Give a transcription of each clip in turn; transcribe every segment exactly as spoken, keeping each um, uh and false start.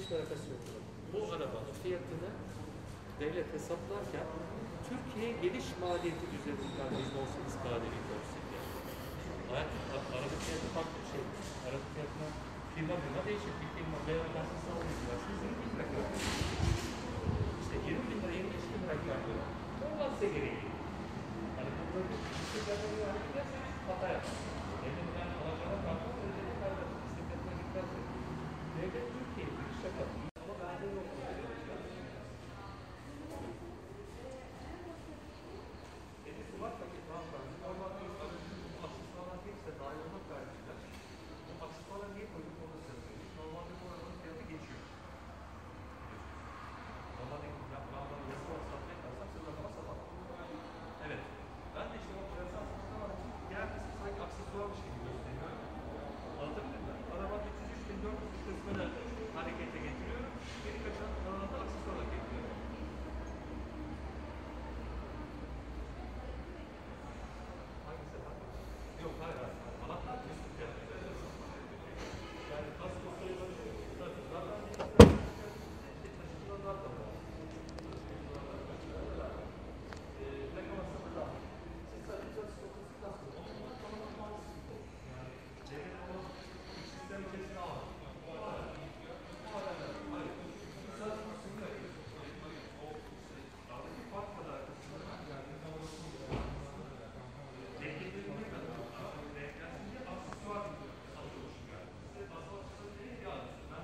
hiçbir alakası yok. Bu arabanın fiyatını devlet hesaplarken Türkiye geliş maliyeti üzerinden yüzde on sekiz K D V görsün. Araba fiyatı farklı bir şey. Araba fiyatına firma firma değişir. Bir firma beraber siz alıyorsunuz. Siz yirmi bin lira gördünüz. İşte yirmi bin lira, yirmi beş bin lira gördünüz. Ondan size gereği. Hani burada bir isteklerden bir hareket ederseniz hata yaparsınız. Devlet yani alacağına kalkmaz, ödeyene kalmaz. İsteklerine dikkat edin. Devlet Türkiye'ye bir iş yapar. Ama bende yok. Kendisi var paket var. Normalde aksesuarlar hepsi dahil olmak kaydıyla. Bu aksesuarlar niye koyduk onu da söyleyeyim. Normalde bu arabanın fiyatı geçiyor. Normalde yapılanları yasal satmaya kalsam siz rakama satamam. Evet. Ben de işte o yasal satmaya için diğer kısmı sanki aksesuarmış gibi gösteriyor. Anlatabildim mi? Arabanın üç yüz üç bin dört yüz kısmını harekete getiriyorum. Geri kaçan kanalda aksesuarla getiriyorum. Hangisi var? Yok, hayır, hayır. Anahtar kesin fiyatı. Yani kasko sayıları şu. Zaten taşıtılanlar da var. Reklam aslında da. Siz sadece çalışıyorsunuz. Kasko. Onun tanımı maalesef bu. Yani devlet onu sistem içerisine alır. O kadar. O kadar. Hayır. Siz sadece sınır yapıyorsunuz. O aradaki fark kadar kısmına yani kavrasını beklediğinde kadar beklediğinde aksesuar satıyormuşum yani. Size aksesuar değil ya aslında.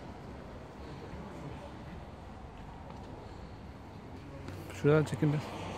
Şuradan çekin de.